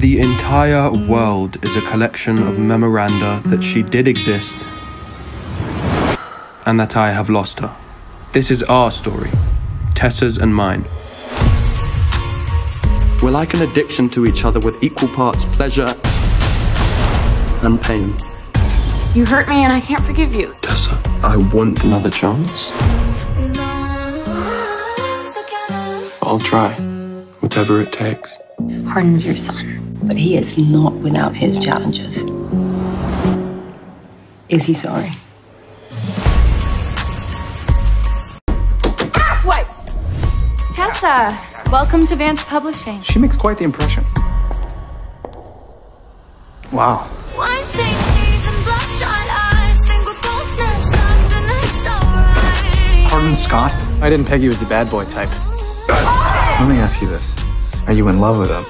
The entire world is a collection of memoranda that she did exist and that I have lost her. This is our story, Tessa's and mine. We're like an addiction to each other with equal parts pleasure and pain. You hurt me and I can't forgive you. Tessa, I want another chance. I'll try, whatever it takes. Hardin's your son. But he is not without his challenges. Is he sorry? Asswipe! Tessa, welcome to Vance Publishing. She makes quite the impression. Wow. Hardin Scott? I didn't peg you as a bad boy type. Let me ask you this. Are you in love with him?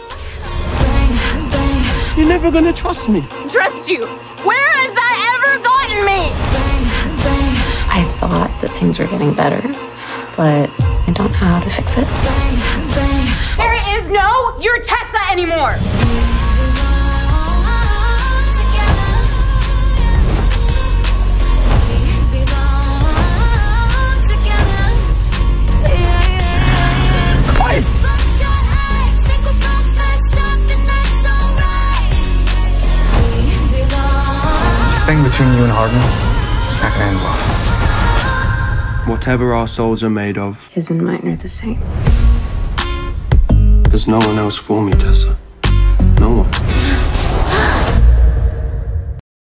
You're never gonna trust me. Trust you? Where has that ever gotten me? I thought that things were getting better, but I don't know how to fix it. There is no You're Tessa anymore. This thing between you and Hardin, it's not gonna end well. Whatever our souls are made of, His and mine are the same. there's no one else for me, Tessa. No one.